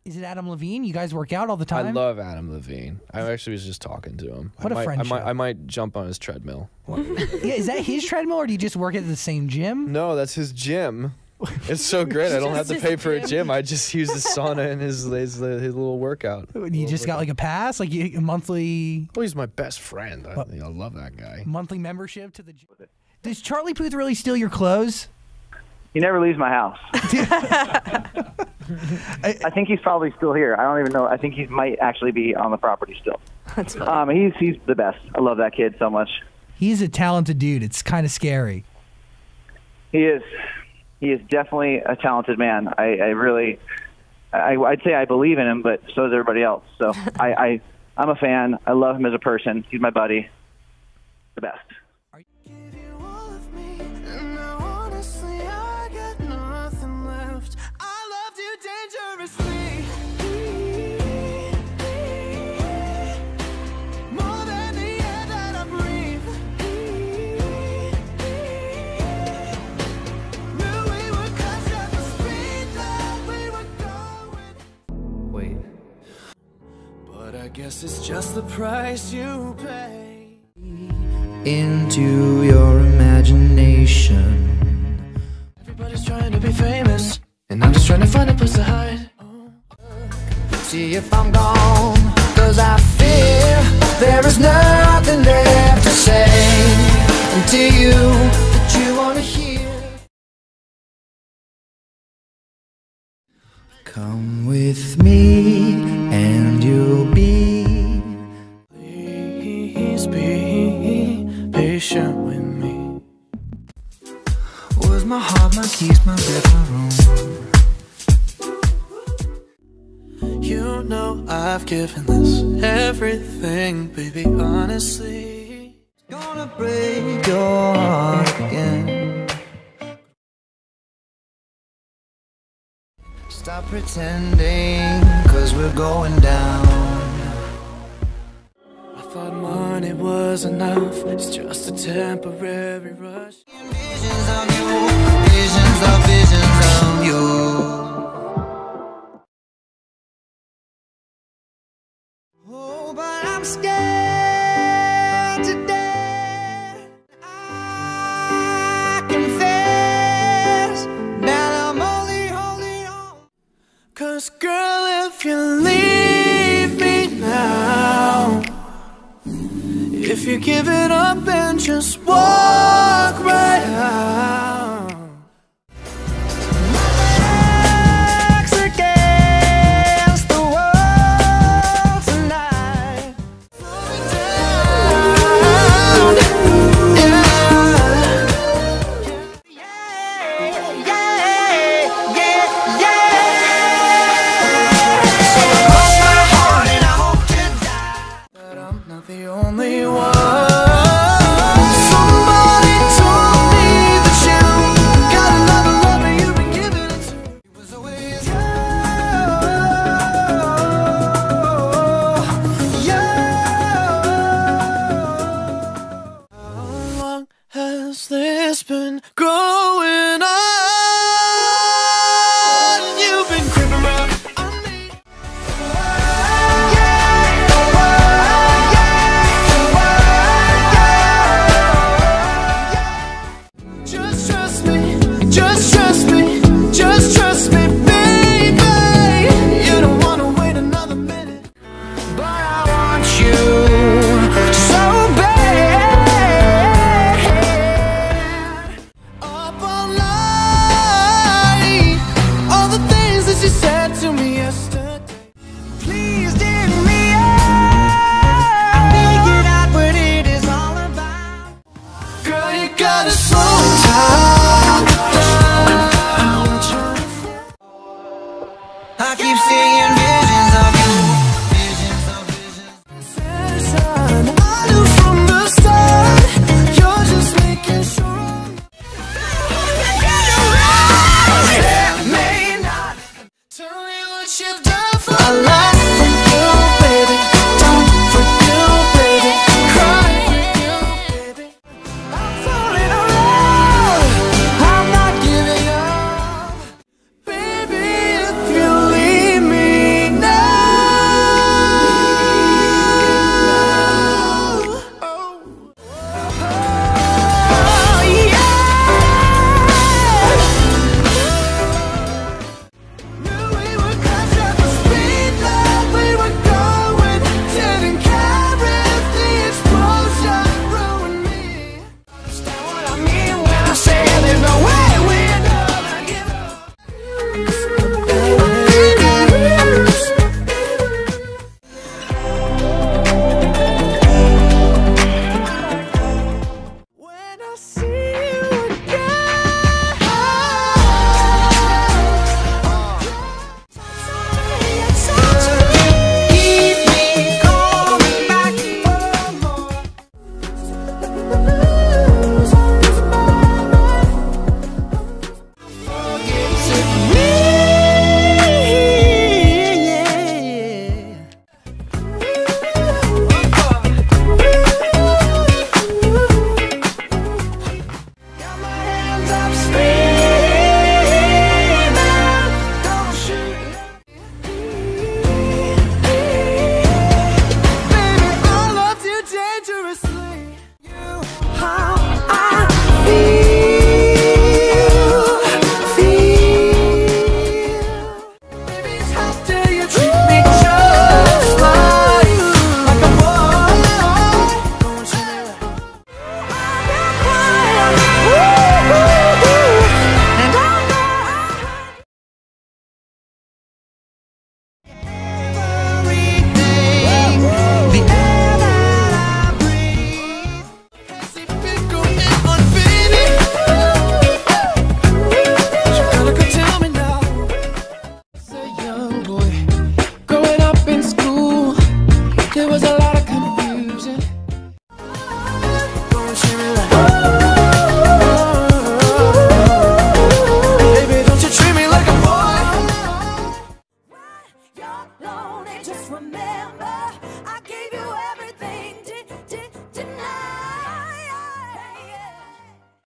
Is it Adam Levine? You guys work out all the time? I love Adam Levine. I actually was just talking to him. What a friendship. I might jump on his treadmill. Yeah, is that his treadmill, or do you just work at the same gym? No, that's his gym. It's so great. I don't have to pay for a gym. I just use the sauna and his little workout. You just got like a pass, like a monthly. Well, he's my best friend. I love that guy. Monthly membership to the gym. Does Charlie Puth really steal your clothes? He never leaves my house. I think he's probably still here. I don't even know. I think he might actually be on the property still. That's funny. He's the best. I love that kid so much. He's a talented dude. It's kind of scary. He is. He is definitely a talented man. I'd say I believe in him, but so does everybody else. So I'm a fan. I love him as a person. He's my buddy. The best. I guess it's just the price you pay. Into your imagination. Everybody's trying to be famous, and I'm just trying to find a place to hide. See if I'm gone, cause I fear there is nothing left to say to you that you wanna hear. Come with me and you'll be. Please be patient with me. Was my heart, my keys, my bed, my room. You know I've given this everything, baby, honestly. It's gonna break your heart again. Stop pretending, cause we're going down. I thought money was enough, it's just a temporary rush. Visions of you, visions of you. Oh, but I'm scared to death. I confess that I'm only holding on. Cause girl, if you leave me now, if you give it up and just walk right out, My back's against the wall tonight. Falling down, but I'm not the only one. Somebody told me that you got another lover you've been giving it to. It was always you. How long has this been going on? You've been creeping around on me. Just trust me, just trust me, just trust me, baby. You don't wanna wait another minute. but I want you so bad. Up how I feel. Baby, how dare you treat me just like a boy? Don't you know? There was a lot of confusion. Don't you baby, don't you treat me like a boy? You're lonely, just remember